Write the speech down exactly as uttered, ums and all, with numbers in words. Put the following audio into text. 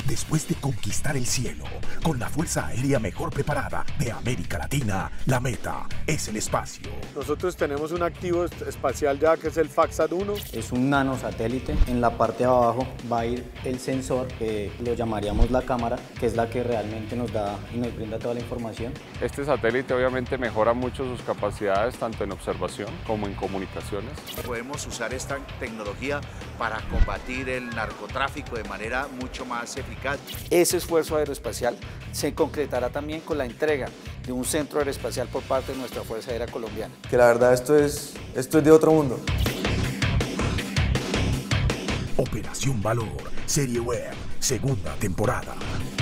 Después de conquistar el cielo, con la fuerza aérea mejor preparada de América Latina, la meta es el espacio. Nosotros tenemos un activo espacial ya que es el FAXAT uno. Es un nanosatélite. En la parte de abajo va a ir el sensor, que lo llamaríamos la cámara, que es la que realmente nos da y nos brinda toda la información. Este satélite obviamente mejora mucho sus capacidades tanto en observación como en comunicaciones. Podemos usar esta tecnología para combatir el narcotráfico de manera mucho más eficaz. Ese esfuerzo aeroespacial se concretará también con la entrega de un centro aeroespacial por parte de nuestra Fuerza Aérea Colombiana. Que la verdad esto es, esto es de otro mundo. Operación Valor, Serie Web, segunda temporada.